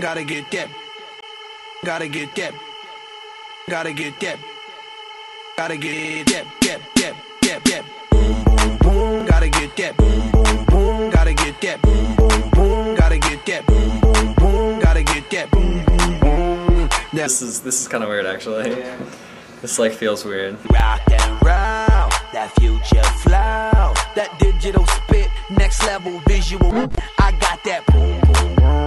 Gotta get that. Gotta get that. Gotta get that. Gotta get that. Boom, boom, boom. Gotta get that. Boom, boom, boom. Gotta get that. Boom, boom, boom. Gotta get that. Boom, boom, boom. Gotta get that. Boom, boom, boom. This is kind of weird, actually. This like feels weird. Rock and roll, that future flow, that digital spit, next level visual. I got that boom, boom, boom.